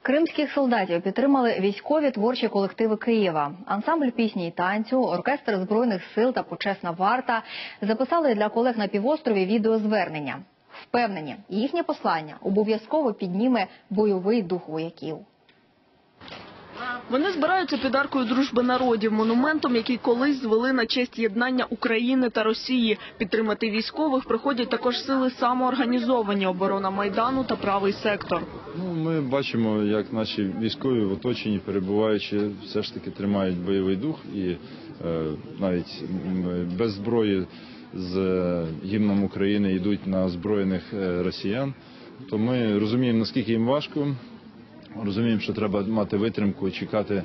Кримських солдатів підтримали військові творчі колективи Києва. Ансамбль пісні й танцю, оркестр Збройних сил та почесна варта записали для колег на півострові відеозвернення. Впевнені, їхнє послання обов'язково підніме бойовий дух вояків. Вони збираються під аркою дружби народів, монументом, який колись звели на честь єднання України та Росії. Підтримати військових приходять також сили самоорганізовані, оборона Майдану та правий сектор. Ми бачимо, як наші військові в оточенні, перебуваючи, все ж таки тримають бойовий дух і навіть без зброї з гімном України йдуть на озброєних росіян. То ми розуміємо, наскільки їм важко. Розуміємо, що треба мати витримку, чекати,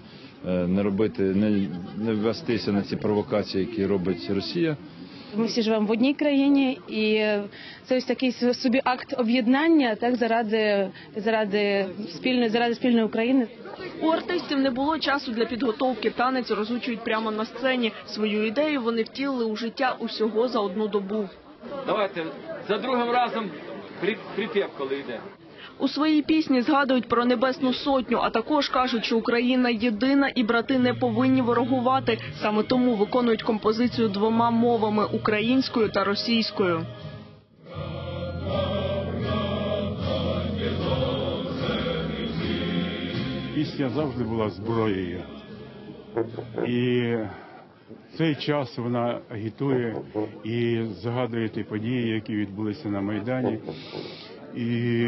не вестися на ці провокації, які робить Росія. Ми всі живемо в одній країні, і це ось такий собі акт об'єднання, так, заради спільної України. У артистів не було часу для підготовки, танець розучують прямо на сцені. Свою ідею вони втілили у життя усього за одну добу. Давайте за другим разом припів, коли йде. У своїй пісні згадують про Небесну Сотню, а також кажуть, що Україна єдина і брати не повинні ворогувати. Саме тому виконують композицію двома мовами – українською та російською. Пісня завжди була зброєю. І в цей час вона агітує і згадує ті події, які відбулися на Майдані. І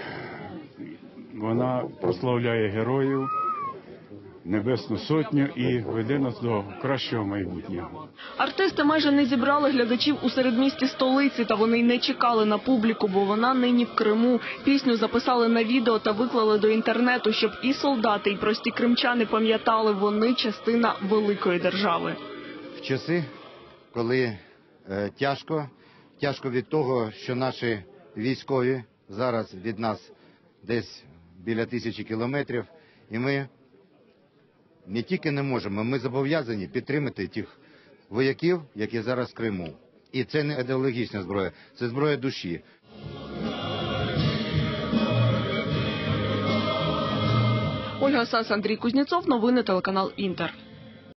вона прославляє героїв, Небесну Сотню і веде нас до кращого майбутнього. Артисти майже не зібрали глядачів у середмісті столиці, та вони й не чекали на публіку, бо вона нині в Криму. Пісню записали на відео та виклали до інтернету, щоб і солдати, і прості кримчани пам'ятали, вони частина великої держави. В часи, коли тяжко від того, що наші військові зараз від нас десь біля 1000 кілометрів, і ми не тільки не можемо, ми зобов'язані підтримати тих вояків, які зараз в Криму. І це не ідеологічна зброя, це зброя душі. Ольга Сас, Андрій Кузнєцов, новини телеканал Інтер.